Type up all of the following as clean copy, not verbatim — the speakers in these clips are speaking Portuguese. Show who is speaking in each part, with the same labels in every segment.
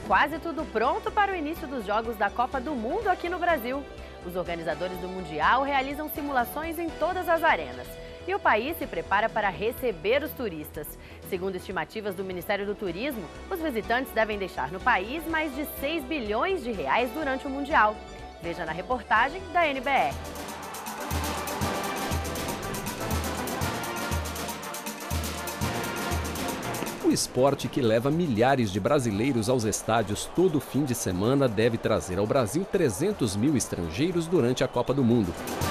Speaker 1: quase tudo pronto para o início dos Jogos da Copa do Mundo aqui no Brasil. Os organizadores do Mundial realizam simulações em todas as arenas. E o país se prepara para receber os turistas. Segundo estimativas do Ministério do Turismo, os visitantes devem deixar no país mais de 6 bilhões de reais durante o Mundial. Veja na reportagem da NBR.
Speaker 2: O esporte que leva milhares de brasileiros aos estádios todo fim de semana deve trazer ao Brasil 300 mil estrangeiros durante a Copa do Mundo.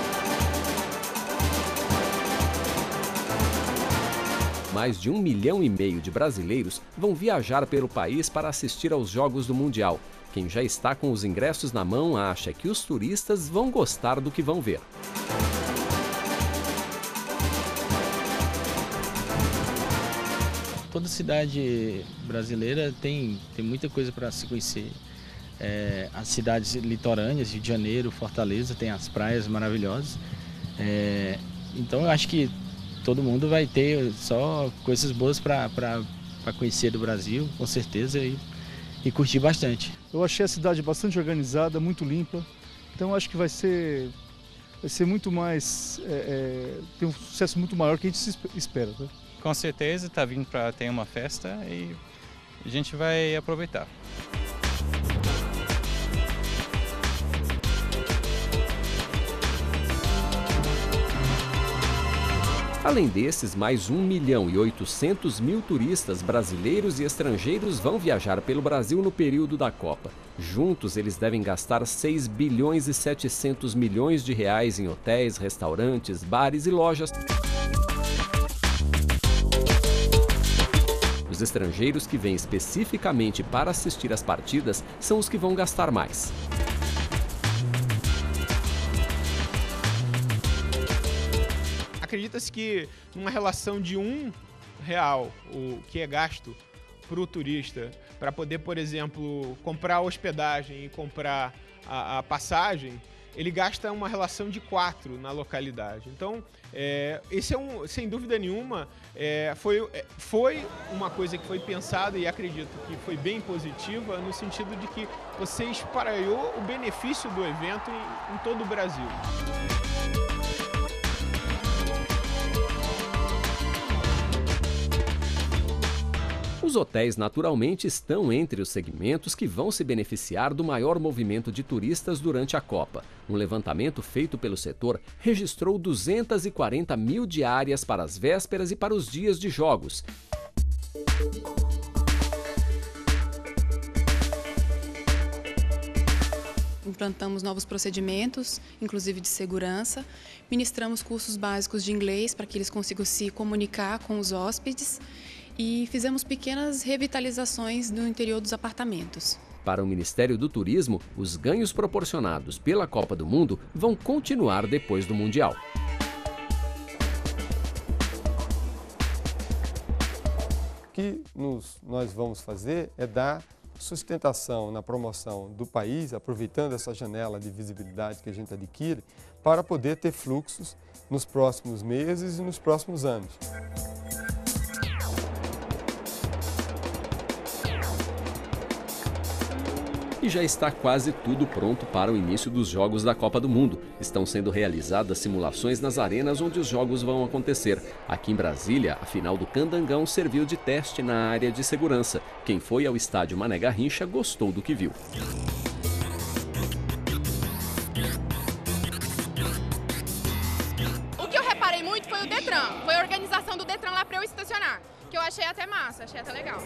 Speaker 2: Mais de 1,5 milhão de brasileiros vão viajar pelo país para assistir aos Jogos do Mundial. Quem já está com os ingressos na mão acha que os turistas vão gostar do que vão ver.
Speaker 3: Toda cidade brasileira tem muita coisa para se conhecer. As cidades litorâneas, Rio de Janeiro, Fortaleza, tem as praias maravilhosas. Então eu acho que todo mundo vai ter só coisas boas para conhecer do Brasil, com certeza, e curtir bastante.
Speaker 4: Eu achei a cidade bastante organizada, muito limpa. Então eu acho que vai ser muito mais, tem um sucesso muito maior que a gente se espera, tá?
Speaker 5: Com certeza está vindo para ter uma festa e a gente vai aproveitar.
Speaker 2: Além desses, mais 1.800.000 turistas brasileiros e estrangeiros vão viajar pelo Brasil no período da Copa. Juntos, eles devem gastar 6 bilhões e 700 milhões de reais em hotéis, restaurantes, bares e lojas. Os estrangeiros que vêm especificamente para assistir às partidas são os que vão gastar mais.
Speaker 6: Acredita-se que numa relação de R$1, o que é gasto para o turista, para poder, por exemplo, comprar a hospedagem e comprar a passagem, ele gasta uma relação de 4 na localidade. Então, esse sem dúvida nenhuma, foi uma coisa que foi pensada e acredito que foi bem positiva no sentido de que você espraiou o benefício do evento em todo o Brasil.
Speaker 2: Os hotéis, naturalmente, estão entre os segmentos que vão se beneficiar do maior movimento de turistas durante a Copa. Um levantamento feito pelo setor registrou 240 mil diárias para as vésperas e para os dias de jogos.
Speaker 7: Implantamos novos procedimentos, inclusive de segurança. Ministramos cursos básicos de inglês para que eles consigam se comunicar com os hóspedes. E fizemos pequenas revitalizações no interior dos apartamentos.
Speaker 2: Para o Ministério do Turismo, os ganhos proporcionados pela Copa do Mundo vão continuar depois do Mundial.
Speaker 8: O que nós vamos fazer é dar sustentação na promoção do país, aproveitando essa janela de visibilidade que a gente adquire, para poder ter fluxos nos próximos meses e nos próximos anos.
Speaker 2: E já está quase tudo pronto para o início dos Jogos da Copa do Mundo. Estão sendo realizadas simulações nas arenas onde os jogos vão acontecer. Aqui em Brasília, a final do Candangão serviu de teste na área de segurança. Quem foi ao estádio Mané Garrincha gostou do que viu.
Speaker 9: O que eu reparei muito foi o Detran. Foi a organização do Detran lá para eu estacionar. Que eu achei até massa, achei até legal.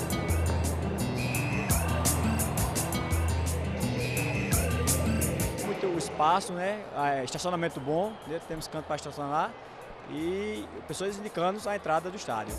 Speaker 10: O espaço, né? Estacionamento bom, né? Temos canto para estacionar e pessoas indicando a entrada do estádio.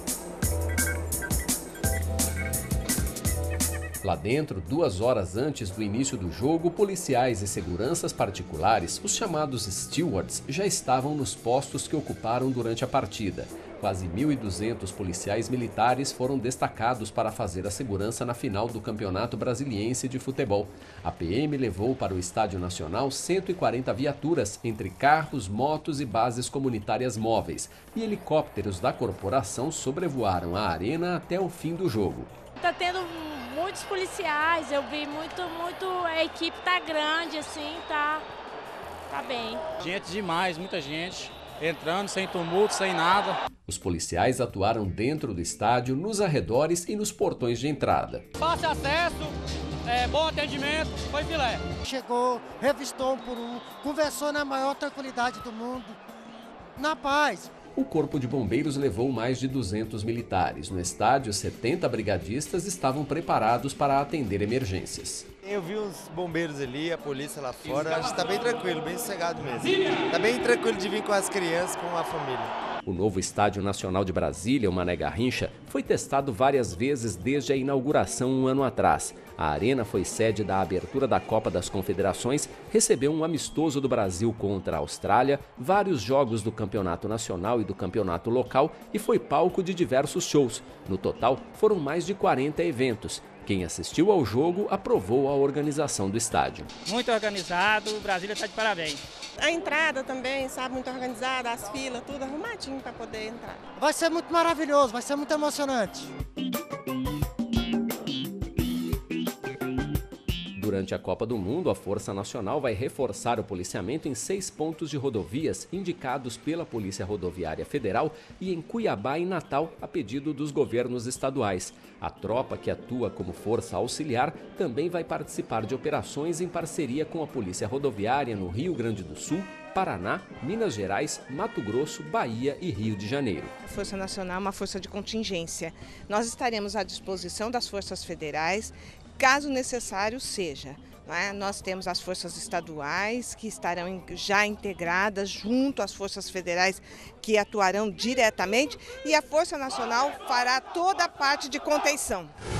Speaker 2: Lá dentro, 2 horas antes do início do jogo, policiais e seguranças particulares, os chamados stewards, já estavam nos postos que ocuparam durante a partida. Quase 1.200 policiais militares foram destacados para fazer a segurança na final do Campeonato Brasiliense de Futebol. A PM levou para o Estádio Nacional 140 viaturas, entre carros, motos e bases comunitárias móveis. E helicópteros da corporação sobrevoaram a arena até o fim do jogo.
Speaker 11: tá tendo muitos policiais, eu vi muito, a equipe tá grande, assim, tá bem.
Speaker 12: Gente demais, muita gente, entrando sem tumulto, sem nada.
Speaker 2: Os policiais atuaram dentro do estádio, nos arredores e nos portões de entrada.
Speaker 12: Fácil acesso, bom atendimento, foi filé.
Speaker 13: Chegou, revistou um por um, conversou na maior tranquilidade do mundo, na paz.
Speaker 2: O Corpo de Bombeiros levou mais de 200 militares. No estádio, 70 brigadistas estavam preparados para atender emergências.
Speaker 14: Eu vi os bombeiros ali, a polícia lá fora, a gente está bem tranquilo, bem sossegado mesmo. Está bem tranquilo de vir com as crianças, com a família.
Speaker 2: O novo Estádio Nacional de Brasília, o Mané Garrincha, foi testado várias vezes desde a inauguração um ano atrás. A arena foi sede da abertura da Copa das Confederações, recebeu um amistoso do Brasil contra a Austrália, vários jogos do Campeonato Nacional e do Campeonato Local e foi palco de diversos shows. No total, foram mais de 40 eventos. Quem assistiu ao jogo aprovou a organização do estádio.
Speaker 12: Muito organizado, Brasília está de parabéns.
Speaker 15: A entrada também, sabe, muito organizada, as filas, tudo arrumadinho para poder entrar.
Speaker 13: Vai ser muito maravilhoso, vai ser muito emocionante.
Speaker 2: Durante a Copa do Mundo, a Força Nacional vai reforçar o policiamento em 6 pontos de rodovias indicados pela Polícia Rodoviária Federal e em Cuiabá e Natal, a pedido dos governos estaduais. A tropa, que atua como força auxiliar, também vai participar de operações em parceria com a Polícia Rodoviária no Rio Grande do Sul, Paraná, Minas Gerais, Mato Grosso, Bahia e Rio de Janeiro.
Speaker 16: A Força Nacional é uma força de contingência. Nós estaremos à disposição das forças federais, caso necessário seja. Nós temos as forças estaduais que estarão já integradas junto às forças federais que atuarão diretamente e a Força Nacional fará toda a parte de contenção.